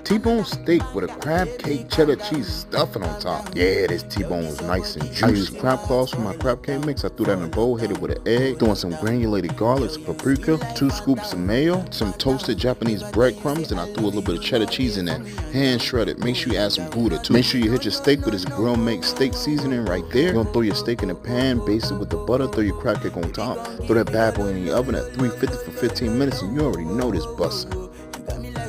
T-bone steak with a crab cake cheddar cheese stuffing on top. Yeah, this T-bone is nice and juicy. I use crab claws for my crab cake mix. I threw that in a bowl, hit it with an egg, throwing some granulated garlic, some paprika, 2 scoops of mayo, some toasted Japanese breadcrumbs, and I threw a little bit of cheddar cheese in there, hand shredded. Make sure you add some Gouda too. Make sure you hit your steak with this grill make steak seasoning right there. You're gonna throw your steak in the pan, baste it with the butter, throw your crab cake on top, throw that bad boy in the oven at 350 for 15 minutes, and you already know this bussin'.